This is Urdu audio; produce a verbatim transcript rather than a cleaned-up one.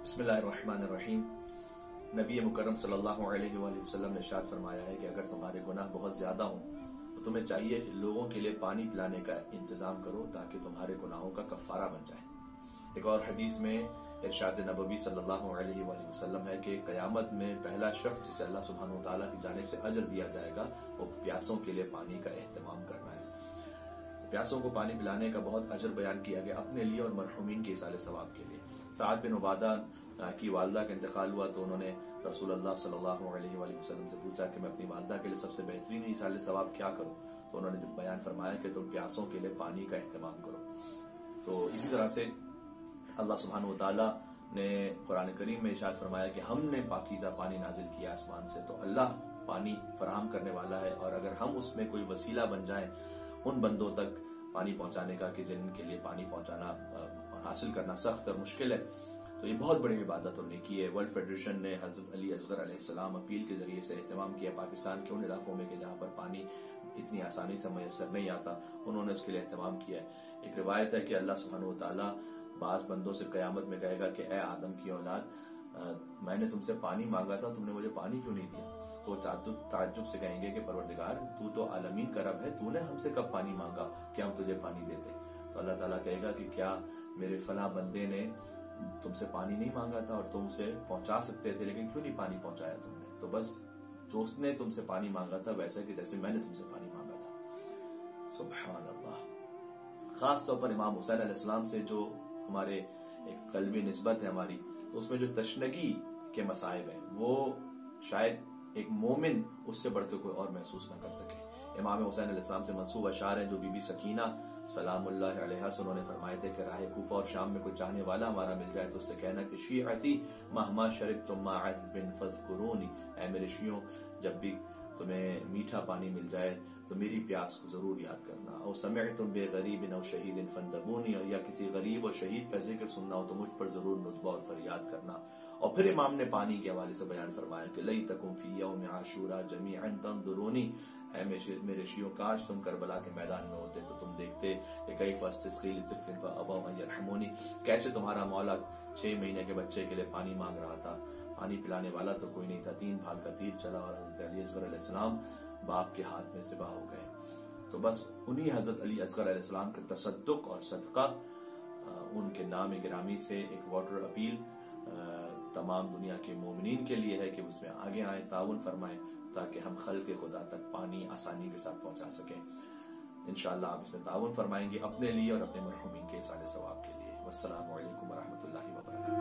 بسم اللہ الرحمن الرحیم۔ نبی مکرم صلی اللہ علیہ وآلہ وسلم نے ارشاد فرمایا ہے کہ اگر تمہارے گناہ بہت زیادہ ہوں تو تمہیں چاہیے کہ لوگوں کے لیے پانی پلانے کا انتظام کرو تاکہ تمہارے گناہوں کا کفارہ بن جائے۔ ایک اور حدیث میں ارشاد نبوی صلی اللہ علیہ وآلہ وسلم ہے کہ قیامت میں پہلا شخص جسے اللہ سبحانہ وتعالیٰ کی جانب سے اجر دیا جائے گا وہ پیاسوں کے لیے پانی کا اہتمام کرنا ہے۔ پیاسوں کو پانی پلانے کا بہت اجر بیان کیا گیا اپنے لیے اور مرحومین کے ایصال ثواب کے لیے۔ سعد بن عبادہ کی والدہ کا انتقال ہوا تو انہوں نے رسول اللہ صلی اللہ علیہ وآلہ وسلم سے پوچھا کہ میں اپنی والدہ کے لیے سب سے بہترین ایصال ثواب کیا کروں، تو انہوں نے بیان فرمایا کہ تم پیاسوں کے لیے پانی کا اہتمام کرو۔ تو اسی طرح سے اللہ سبحانہ وتعالیٰ نے قرآن کریم میں ارشاد فرمایا کہ ہم نے پاکیزہ پانی نازل کیا آسمان سے، تو اللہ پانی فراہم کرنے والا ہے، اور اگر ہم اس میں کوئی وسیلہ بن جائیں ان بندوں تک پانی پہنچانے کا کہ جن کے لیے پانی پہنچانا اور حاصل کرنا سخت اور مشکل ہے، تو یہ بہت بڑی عبادت اور نیکی ہے۔ ورلڈ فیڈریشن نے حضرت علی اصغر علیہ السلام اپیل کے ذریعے سے اہتمام کیا پاکستان کے ان علاقوں میں کہ جہاں پر پانی اتنی آسانی سے میسر نہیں آتا، انہوں نے اس کے لیے اہتمام کیا ہے۔ ایک روایت ہے کہ اللہ سبحانہ وتعالیٰ بعض بندوں سے قیامت میں کہے گا کہ اے آدم کی اولاد، میں نے تم سے پانی مانگا تھا، تم نے مجھے پانی کیوں نہیں دیا؟ تو تعجب تعجب سے کہیں گے کہ پروردگار تو تو عالمین کا رب ہے، تو نے ہم سے کب پانی مانگا کہ ہم تجھے پانی دیتے؟ تو اللہ تعالیٰ کہے گا کہ کیا میرے فلاں بندے نے تم سے پانی نہیں مانگا تھا اور تم اسے پہنچا سکتے تھے، لیکن کیوں نہیں پانی پہنچایا تم نے؟ تو بس جو اس نے تم سے پانی مانگا تھا ویسے کہ جیسے میں نے تم سے پانی مانگا تھا۔ سبحان اللہ۔ خاص طور پر امام حسین علیہ السلام سے جو ہمارے ایک قلبی نسبت ہے ہماری، تو اس میں جو تشنگی کے مصائب ہیں وہ شاید ایک مومن اس سے بڑھ کے کوئی اور محسوس نہ کر سکے۔ امام حسین علیہ السلام سے منسوب اشعار ہیں جو بی بی سکینہ سلام اللہ علیہ سے انہوں نے فرمائے تھے کہ راہ کوفہ اور شام میں کوئی چاہنے والا ہمارا مل جائے تو اس سے کہنا کہ شیعتی مہما شربتم مع عذب فاذکرونی، اے میرے شیعوں جب بھی تمہیں میٹھا پانی مل جائے تو میری پیاس کو ضرور یاد کرنا۔ او سمعتم بغریب او شہید فاندبونی، اور یا کسی غریب اور شہید کا ذکر سننا ہو تو مجھ پر ضرور نصبہ اور فریاد کرنا۔ اور پھر امام نے پانی کے حوالے سے بیان فرمایا کہ لیتکم فی یوم عاشوراء جمیعا تنظرونی، اے میرے شیعوں کاش تم کربلا کے میدان میں ہوتے تو تم دیکھتے کہ کیف استسقی لطفل فابوا ان یرحمونی، کیسے تمہارا مولا چھ مہینے کے بچے کے لیے پانی مانگ رہا تھا، پانی پلانے والا تو کوئی نہیں تھا، تین بھال کا تیر چلا اور حضرت علی اصغر علیہ السلام باپ کے ہاتھ میں ذبح ہو گئے۔ تو بس انہی حضرت علی اصغر علیہ السلام کے تصدق اور صدقہ، ان کے نام گرامی سے ایک واٹر اپیل تمام دنیا کے مومنین کے لیے ہے کہ اس میں آگے آئیں، تعاون فرمائیں تاکہ ہم خلق خدا تک پانی آسانی کے ساتھ پہنچا سکیں۔ انشاءاللہ آپ اس میں تعاون فرمائیں گے اپنے لیے اور اپنے مرحومین کے ایصال ثواب کے لیے۔ والسلام علیکم ورحمۃ اللہ وبرکاتہ۔